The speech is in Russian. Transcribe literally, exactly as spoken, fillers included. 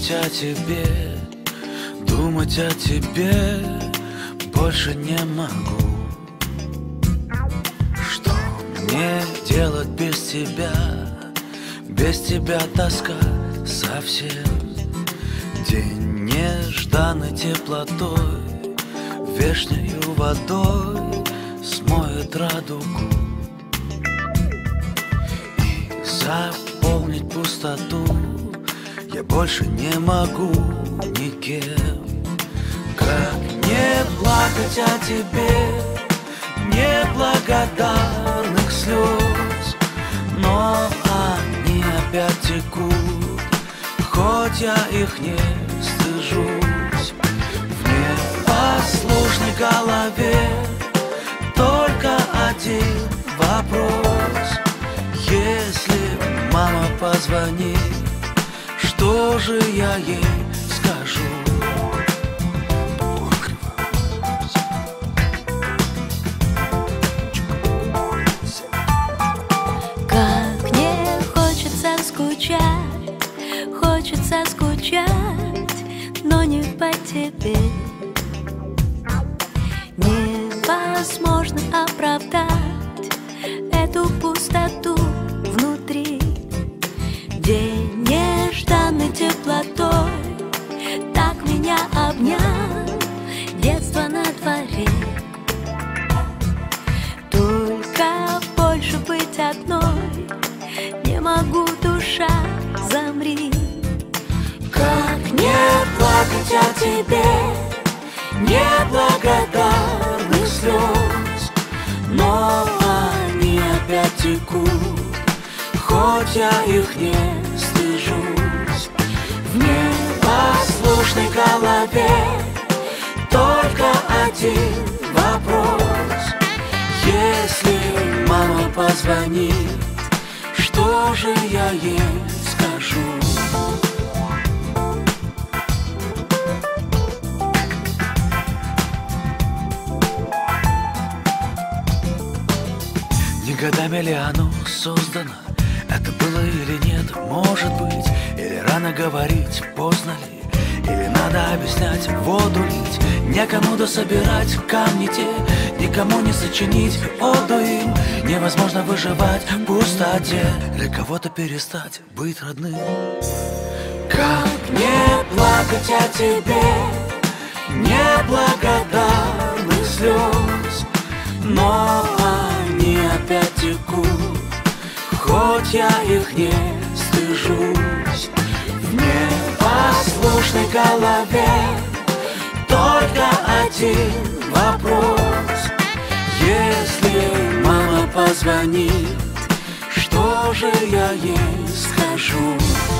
Думать о тебе, думать о тебе больше не могу. Что мне делать без тебя? Без тебя тоска совсем. День нежданной теплотой, вешнею водой смоет радугу. И заполнить пустоту я больше не могу никем. Как не плакать о тебе, неблагодарных слез, но они опять текут, хоть я их не стыжусь. В непослушной голове только один вопрос: если мама позвонит, что же я ей скажу? Как мне хочется скучать, хочется скучать, но не по тебе. Невозможно оправдать эту пустоту внутри. День нежданной теплотой так меня обнял, детство на дворе. Только больше быть одной не могу, душа, замри. Как не плакать о тебе, неблагодарных слез, но они опять текут, хоть я их не стыжусь. В непослушной голове только один вопрос: если мама позвонит, что же я ей скажу? Не годами ли оно создано? Это было или нет, может быть. Или рано говорить, поздно ли? Или надо объяснять, воду лить? Некому дособирать камни те, никому не сочинить оду им. Невозможно выживать в пустоте, для кого-то перестать быть родным. Как не плакать о тебе, неблагодарных слез, но они опять текут, хоть я их не стыжусь. В непослушной голове только один вопрос: если мама позвонит, что же я ей скажу?